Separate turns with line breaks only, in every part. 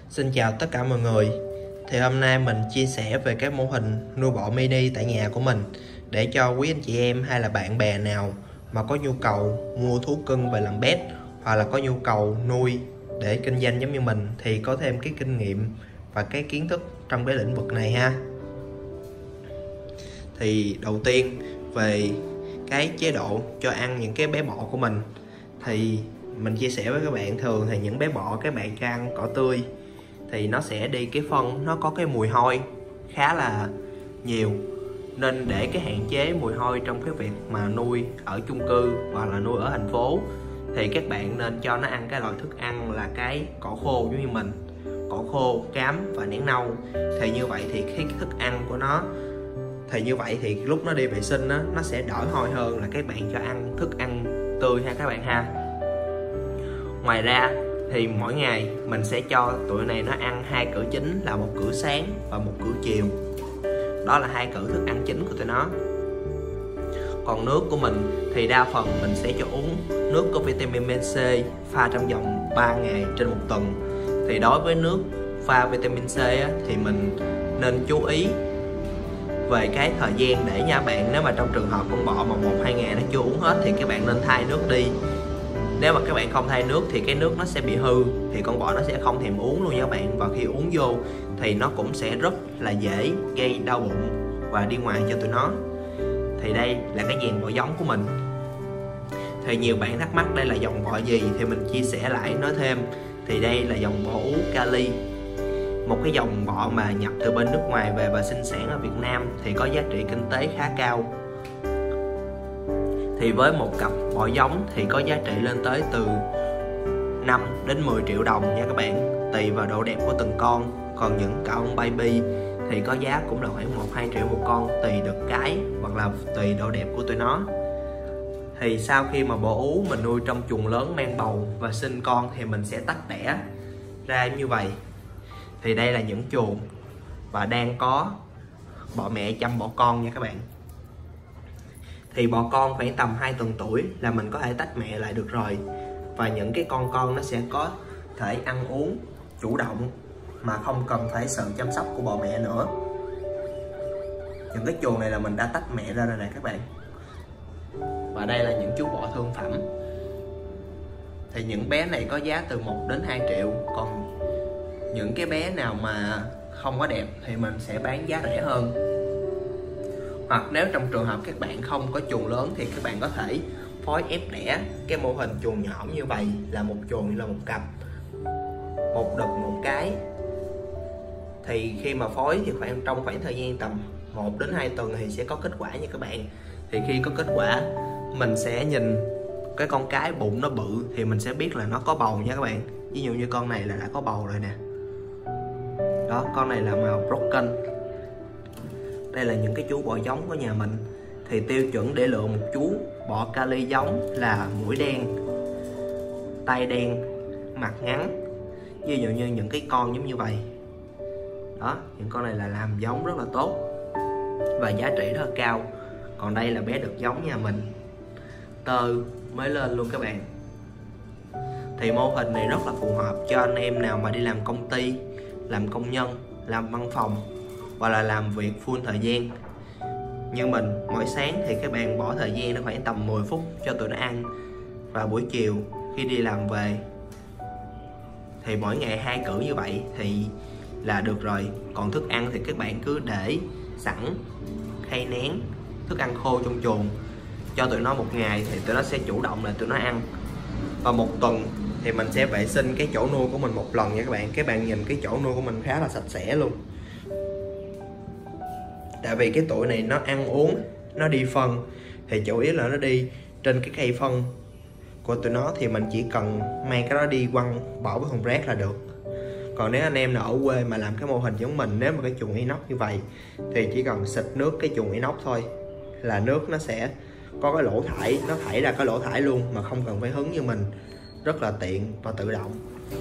Xin chào tất cả mọi người. Thì hôm nay mình chia sẻ về cái mô hình nuôi bọ mini tại nhà của mình để cho quý anh chị em hay là bạn bè nào mà có nhu cầu mua thú cưng về làm pet hoặc là có nhu cầu nuôi để kinh doanh giống như mình thì có thêm cái kinh nghiệm và cái kiến thức trong cái lĩnh vực này ha. Thì đầu tiên về cái chế độ cho ăn những cái bé bọ của mình thì mình chia sẻ với các bạn, thường thì những bé bọ các bạn cho ăn cỏ tươi thì nó sẽ đi cái phân nó có cái mùi hôi khá là nhiều, nên để cái hạn chế mùi hôi trong cái việc mà nuôi ở chung cư hoặc là nuôi ở thành phố thì các bạn nên cho nó ăn cái loại thức ăn là cái cỏ khô giống như mình, cỏ khô, cám và nén nâu. Thì như vậy thì cái thức ăn của nó thì như vậy thì lúc nó đi vệ sinh đó, nó sẽ đỡ hôi hơn là các bạn cho ăn thức ăn tươi ha các bạn ha. Ngoài ra thì mỗi ngày mình sẽ cho tụi này nó ăn hai cữ chính là một cữ sáng và một cữ chiều. Đó là hai cữ thức ăn chính của tụi nó. Còn nước của mình thì đa phần mình sẽ cho uống nước có vitamin C pha trong vòng 3 ngày trên một tuần. Thì đối với nước pha vitamin C á, thì mình nên chú ý về cái thời gian để nha bạn. Nếu mà trong trường hợp con bọ mà 1-2 ngày nó chưa uống hết thì các bạn nên thay nước đi. Nếu mà các bạn không thay nước thì cái nước nó sẽ bị hư, thì con bọ nó sẽ không thèm uống luôn nha các bạn. Và khi uống vô thì nó cũng sẽ rất là dễ gây đau bụng và đi ngoài cho tụi nó. Thì đây là cái dàn bọ giống của mình. Thì nhiều bạn thắc mắc đây là dòng bọ gì thì mình chia sẻ lại nói thêm. Thì đây là dòng bọ ú Cali, một cái dòng bọ mà nhập từ bên nước ngoài về và sinh sản ở Việt Nam thì có giá trị kinh tế khá cao. Thì với một cặp bọ giống thì có giá trị lên tới từ 5 đến 10 triệu đồng nha các bạn, tùy vào độ đẹp của từng con. Còn những con baby thì có giá cũng là khoảng 1-2 triệu một con, tùy được cái hoặc là tùy độ đẹp của tụi nó. Thì sau khi mà bọ ú mình nuôi trong chuồng lớn mang bầu và sinh con thì mình sẽ tách đẻ ra như vậy. Thì đây là những chuồng và đang có bọ mẹ chăm bọ con nha các bạn. Thì bọ con khoảng tầm 2 tuần tuổi là mình có thể tách mẹ lại được rồi. Và những cái con nó sẽ có thể ăn uống chủ động mà không cần phải sự chăm sóc của bọ mẹ nữa. Những cái chuồng này là mình đã tách mẹ ra rồi nè các bạn. Và đây là những chú bọ thương phẩm. Thì những bé này có giá từ 1 đến 2 triệu. Còn những cái bé nào mà không có đẹp thì mình sẽ bán giá rẻ hơn. Hoặc nếu trong trường hợp các bạn không có chuồng lớn thì các bạn có thể phối ép đẻ cái mô hình chuồng nhỏ như vậy, là một chuồng như là một cặp, một đực một cái. Thì khi mà phối thì trong khoảng thời gian tầm 1 đến 2 tuần thì sẽ có kết quả nha các bạn. Thì khi có kết quả mình sẽ nhìn cái con cái bụng nó bự thì mình sẽ biết là nó có bầu nha các bạn. Ví dụ như con này là đã có bầu rồi nè. Đó, con này là màu broken. Đây là những cái chú bọ giống của nhà mình. Thì tiêu chuẩn để lựa một chú bọ Cali giống là mũi đen, tay đen, mặt ngắn. Ví dụ như những cái con giống như vậy. Đó, những con này là làm giống rất là tốt và giá trị rất là cao. Còn đây là bé đực giống nhà mình, tơ mới lên luôn các bạn. Thì mô hình này rất là phù hợp cho anh em nào mà đi làm công ty, làm công nhân, làm văn phòng hoặc là làm việc full thời gian như mình. Mỗi sáng thì các bạn bỏ thời gian nó khoảng tầm 10 phút cho tụi nó ăn, và buổi chiều khi đi làm về thì mỗi ngày 2 cữ như vậy thì là được rồi. Còn thức ăn thì các bạn cứ để sẵn khay nén thức ăn khô trong chuồng cho tụi nó 1 ngày thì tụi nó sẽ chủ động là tụi nó ăn. Và 1 tuần thì mình sẽ vệ sinh cái chỗ nuôi của mình 1 lần nha các bạn. Các bạn nhìn cái chỗ nuôi của mình khá là sạch sẽ luôn. Tại vì cái tụi này nó ăn uống, nó đi phân thì chủ yếu là nó đi trên cái khay phân của tụi nó, thì mình chỉ cần mang cái đó đi quăng bỏ với thùng rác là được. Còn nếu anh em nào ở quê mà làm cái mô hình giống mình, nếu mà cái chuồng inox như vậy thì chỉ cần xịt nước cái chuồng inox thôi là nước nó sẽ có cái lỗ thải, nó thải ra cái lỗ thải luôn mà không cần phải hứng như mình, rất là tiện và tự động.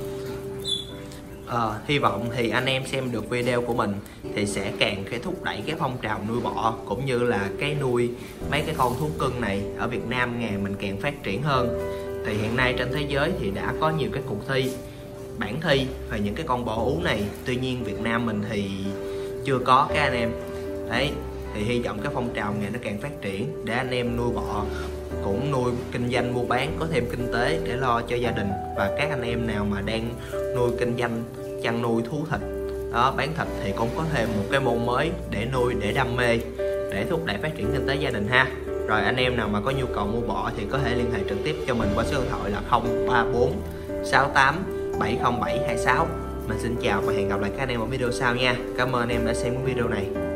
Hy vọng thì anh em xem được video của mình thì sẽ càng cái thúc đẩy cái phong trào nuôi bọ cũng như là cái nuôi mấy cái con thú cưng này ở Việt Nam ngày mình càng phát triển hơn. Thì hiện nay trên thế giới thì đã có nhiều cái cuộc thi bảng thi về những cái con bò ú này. Tuy nhiên Việt Nam mình thì chưa có các anh em. Đấy, thì hy vọng cái phong trào này nó càng phát triển để anh em nuôi bò cũng nuôi kinh doanh mua bán có thêm kinh tế để lo cho gia đình. Và các anh em nào mà đang nuôi kinh doanh chăn nuôi thú thịt đó, bán thịt thì cũng có thêm một cái môn mới để nuôi, để đam mê, để thúc đẩy phát triển kinh tế gia đình ha. Rồi anh em nào mà có nhu cầu mua bò thì có thể liên hệ trực tiếp cho mình qua số điện thoại là 034 68 707 26. Mình xin chào và hẹn gặp lại các anh em ở video sau nha. Cảm ơn anh em đã xem cái video này.